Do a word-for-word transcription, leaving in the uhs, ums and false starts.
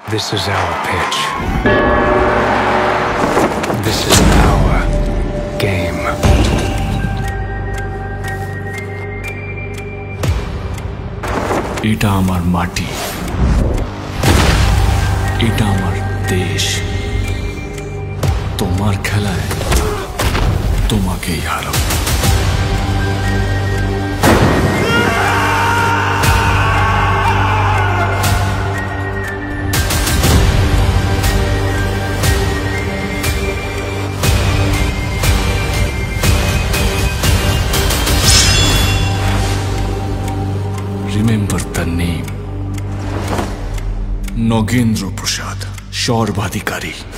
This is our pitch. This is our game. এটা আমার মাটি, এটা আমার দেশ। তোমার খেলায় তোমাকেই হারাবো। Remember the name. Nogendra Prasad, Sarbadhikari.